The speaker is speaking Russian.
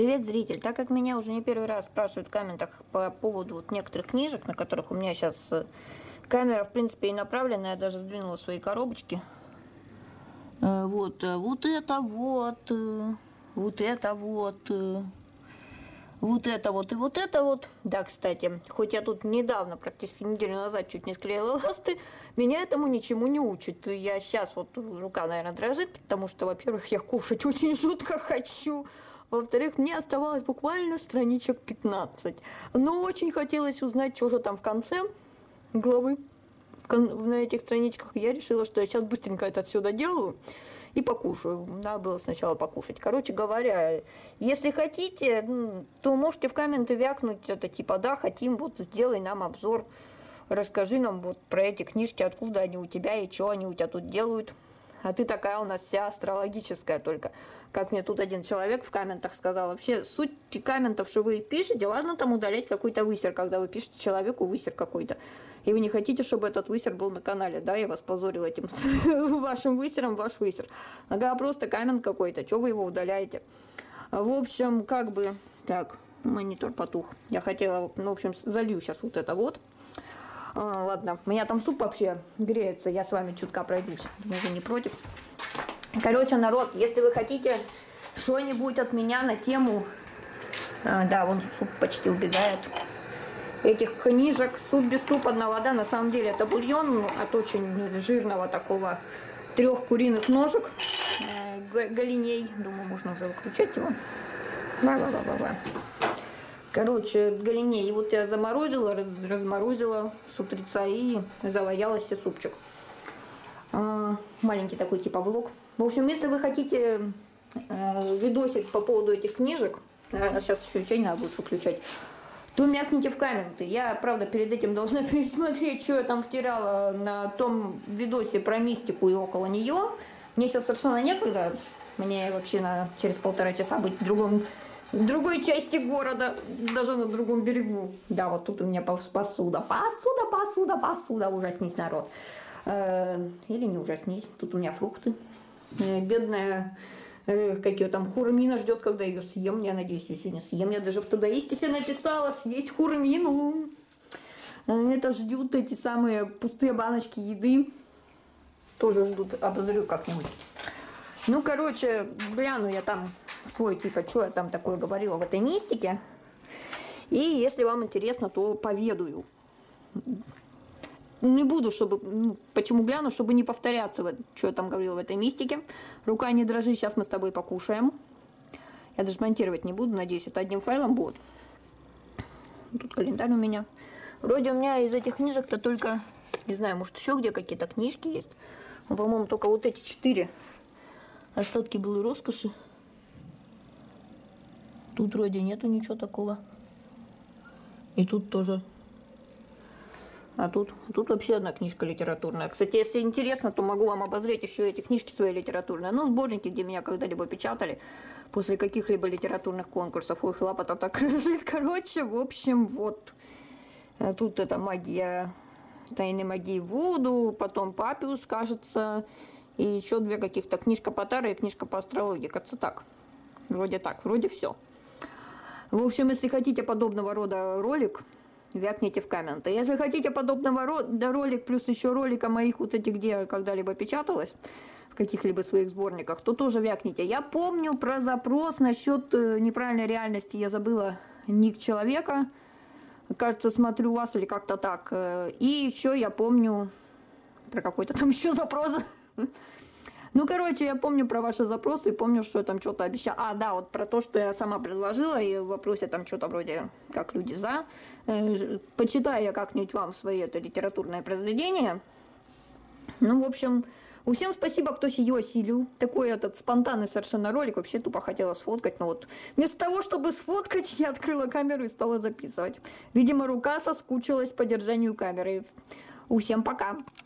Привет, зритель! Так как меня уже не первый раз спрашивают в комментах по поводу вот некоторых книжек, на которых у меня сейчас камера, в принципе, и направлена, я даже сдвинула свои коробочки. Вот это вот, вот это вот, вот это вот и вот это вот. Да, кстати, хоть я тут недавно, практически неделю назад, чуть не склеила ласты, меня этому ничему не учат. Я сейчас вот рука, наверное, дрожит, потому что, во-первых, я кушать очень жутко хочу. Во-вторых, мне оставалось буквально страничек 15. Но очень хотелось узнать, что же там в конце главы. На этих страничках я решила, что я сейчас быстренько это отсюда делаю и покушаю. Надо было сначала покушать. Короче говоря, если хотите, то можете в комменты вякнуть это типа да, хотим, вот сделай нам обзор, расскажи нам вот про эти книжки, откуда они у тебя и что они у тебя тут делают. А ты такая у нас вся астрологическая только. Как мне тут один человек в комментах сказал. Вообще, суть комментов, что вы пишете, ладно там удалять какой-то высер, когда вы пишете человеку высер какой-то. И вы не хотите, чтобы этот высер был на канале. Да, я вас позорила этим вашим высером, ваш высер. Ага, просто коммент какой-то. Что вы его удаляете? В общем, как бы... Так, монитор потух. Я хотела, в общем, залью сейчас вот это вот. Ладно, у меня там суп вообще греется, я с вами чутка пройдусь, думаю, вы не против. Короче, народ, если вы хотите что-нибудь от меня на тему, да, вон суп почти убегает, этих книжек, суп без супа, одна вода, на самом деле это бульон от очень жирного такого 3 куриных ножек, голеней, думаю, можно уже выключать его. Короче, голеней. И вот я заморозила, разморозила с утреца и заваялась себе супчик. Маленький такой типа влог. В общем, если вы хотите видосик по поводу этих книжек, сейчас еще чай надо будет выключать, то мякните в комменты. Я, правда, перед этим должна пересмотреть, что я там втирала на том видосе про мистику и около нее. Мне сейчас совершенно некогда. Мне вообще надо через 1,5 часа быть в другой части города, даже на другом берегу. Да, вот тут у меня посуда. Посуда. Ужаснись, народ. Или не ужаснись. Тут у меня фрукты. Бедная, как ее там, Хурмина ждет, когда ее съем. Я надеюсь, ее сегодня съем. Я даже в Тадаисте себе написала съесть Хурмину. Это ждут эти самые пустые баночки еды. Тоже ждут. Обозрю как-нибудь. Ну, короче, гляну я там свой, типа, что я там такое говорила в этой мистике. И если вам интересно, то поведаю. Не буду, чтобы... почему гляну? Чтобы не повторяться, что я там говорила в этой мистике. Рука не дрожи, сейчас мы с тобой покушаем. Я даже монтировать не буду, надеюсь, это одним файлом будет. Тут календарь у меня. Вроде у меня из этих книжек-то только... Не знаю, может, еще где какие-то книжки есть. Но, по-моему, только вот эти 4. Остатки былой роскоши. Тут вроде нету ничего такого. И тут тоже. А тут вообще одна книжка литературная. Кстати, если интересно, то могу вам обозреть еще эти книжки свои литературные. Ну, сборники, где меня когда-либо печатали после каких-либо литературных конкурсов. Ой, лапа-то так лежит. Короче, в общем, вот. Тут это магия, тайны магии Вуду, потом Папиус, кажется. И еще 2 каких-то. Книжка по Таро и книжка по астрологии. Кажется, так. Вроде все. В общем, если хотите подобного рода ролик, вякните в комменты. Если хотите подобного рода ролик, плюс еще ролика моих вот этих, где я когда-либо печаталась, в каких-либо своих сборниках, то тоже вякните. Я помню про запрос насчет неправильной реальности. Я забыла ник человека. Кажется, смотрю вас или как-то так. И еще я помню про какой-то там еще запрос. Ну, короче, я помню про ваши запросы и помню, что я там что-то обещала. А, да, вот про то, что я сама предложила, и в вопросе там что-то вроде «Как люди за». Почитаю я как-нибудь вам свои это литературное произведение. Ну, в общем, всем спасибо, кто сие осилил. Такой этот спонтанный совершенно ролик. Вообще тупо хотела сфоткать, но вот вместо того, чтобы сфоткать, я открыла камеру и стала записывать. Видимо, рука соскучилась по держанию камеры. Всем пока!